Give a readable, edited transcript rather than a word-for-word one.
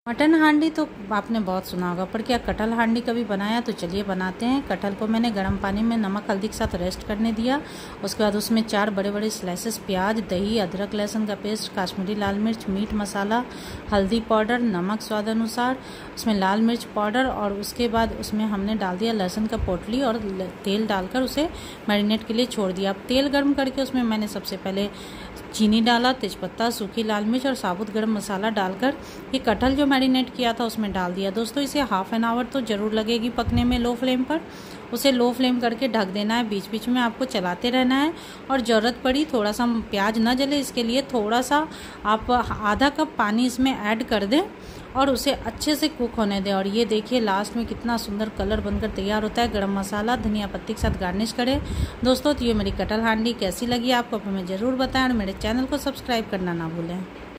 Mutton हांडी तो आपने बहुत सुना होगा, पर क्या कटहल हांडी कभी बनाया? तो चलिए बनाते हैं। कटहल को मैंने गर्म पानी में नमक हल्दी के साथ रेस्ट करने दिया। उसके बाद उसमें 4 बड़े बड़े स्लाइसेस प्याज, दही, अदरक लहसुन का पेस्ट, काश्मीरी लाल मिर्च, मीट मसाला, हल्दी पाउडर, नमक स्वाद अनुसार, उसमें लाल मिर्च पाउडर, और उसके बाद उसमें हमने डाल दिया लहसुन का पोटली और तेल डालकर उसे मैरिनेट के लिए छोड़ दिया। अब तेल गर्म करके उसमें मैंने सबसे पहले चीनी डाला, तेजपत्ता, सूखी लाल मिर्च और साबुत गरम मसाला डालकर ये कटहल जो मैरिनेट किया था उसमें डाल दिया। दोस्तों इसे हाफ एन आवर तो ज़रूर लगेगी पकने में लो फ्लेम पर। उसे लो फ्लेम करके ढक देना है, बीच बीच में आपको चलाते रहना है। और ज़रूरत पड़ी थोड़ा सा प्याज न जले इसके लिए थोड़ा सा आप आधा कप पानी इसमें ऐड कर दें और उसे अच्छे से कुक होने दें। और ये देखिए लास्ट में कितना सुंदर कलर बनकर तैयार होता है। गरम मसाला धनिया पत्ती के साथ गार्निश करें। दोस्तों तो ये मेरी कटहल हांडी कैसी लगी आपको हमें ज़रूर बताएं और मेरे चैनल को सब्सक्राइब करना ना भूलें।